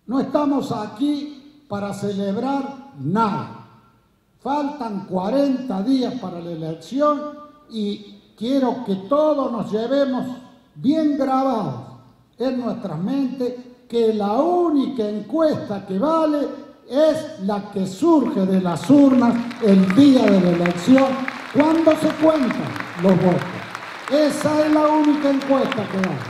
No estamos aquí para celebrar nada. Faltan 40 días para la elección y quiero que todos nos llevemos bien grabados en nuestras mentes que la única encuesta que vale es la que surge de las urnas el día de la elección, cuando se cuentan los votos. Esa es la única encuesta que vale.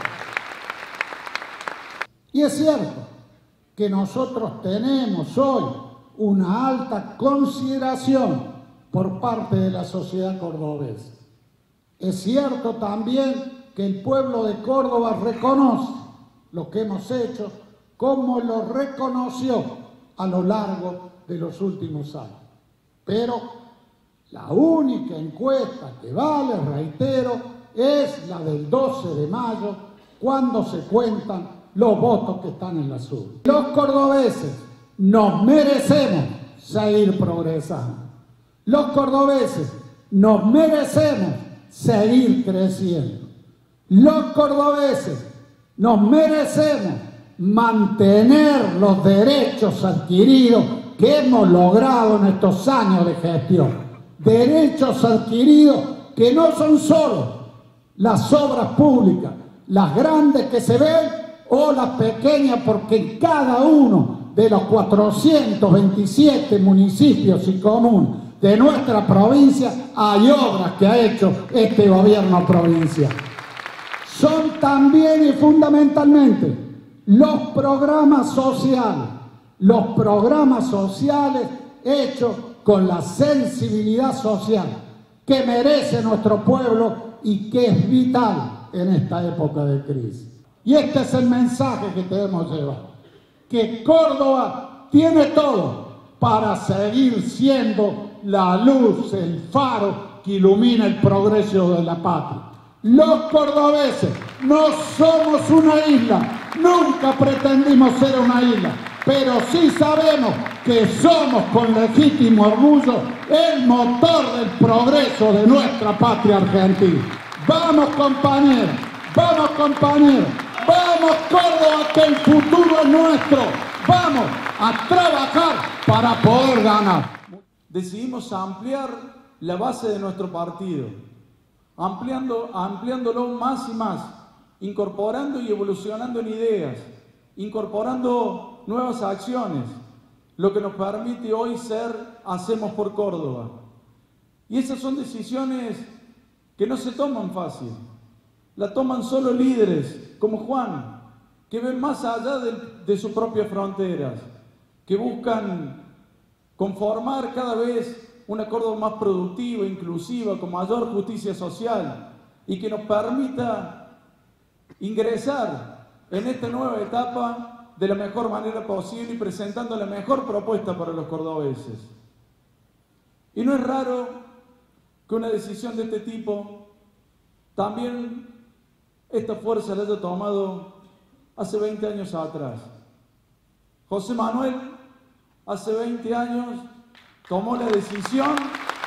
Y es cierto que nosotros tenemos hoy una alta consideración por parte de la sociedad cordobesa. Es cierto también que el pueblo de Córdoba reconoce lo que hemos hecho, como lo reconoció a lo largo de los últimos años. Pero la única encuesta que vale, reitero, es la del 12 de mayo, cuando se cuentan los votos que están en la urnas. Los cordobeses nos merecemos seguir progresando. Los cordobeses nos merecemos seguir creciendo. Los cordobeses nos merecemos mantener los derechos adquiridos que hemos logrado en estos años de gestión. Derechos adquiridos que no son solo las obras públicas, las grandes que se ven o las pequeñas, porque en cada uno de los 427 municipios y comunes de nuestra provincia hay obras que ha hecho este gobierno provincial. Son también y fundamentalmente los programas sociales hechos con la sensibilidad social que merece nuestro pueblo y que es vital en esta época de crisis. Y este es el mensaje que debemos llevar, que Córdoba tiene todo para seguir siendo la luz, el faro que ilumina el progreso de la patria. Los cordobeses no somos una isla, nunca pretendimos ser una isla, pero sí sabemos que somos con legítimo orgullo el motor del progreso de nuestra patria argentina. Vamos compañeros, vamos compañeros, vamos Córdoba, que el futuro es nuestro, vamos a trabajar para poder ganar. Decidimos ampliar la base de nuestro partido, ampliándolo más y más, incorporando y evolucionando en ideas, incorporando nuevas acciones, lo que nos permite hoy ser Hacemos por Córdoba. Y esas son decisiones que no se toman fácil, la toman solo líderes como Juan, que ven más allá de sus propias fronteras, que buscan conformar cada vez una Córdoba más productiva, inclusiva, con mayor justicia social y que nos permita ingresar en esta nueva etapa de la mejor manera posible y presentando la mejor propuesta para los cordobeses. Y no es raro que una decisión de este tipo también esta fuerza la haya tomado hace 20 años atrás. José Manuel hace 20 años tomó la decisión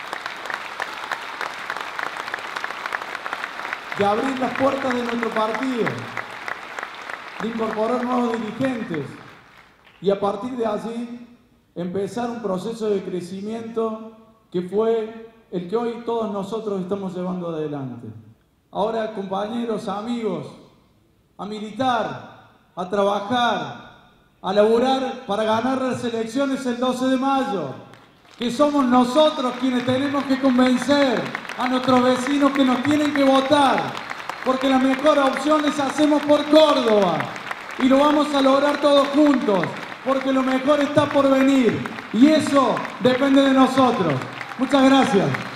de abrir las puertas de nuestro partido, de incorporar nuevos dirigentes y a partir de allí empezar un proceso de crecimiento que fue el que hoy todos nosotros estamos llevando adelante. Ahora, compañeros, amigos, a militar, a trabajar, a laburar para ganar las elecciones el 12 de mayo, que somos nosotros quienes tenemos que convencer a nuestros vecinos que nos tienen que votar, porque la mejor opción es Hacemos por Córdoba, y lo vamos a lograr todos juntos, porque lo mejor está por venir, y eso depende de nosotros. Muchas gracias.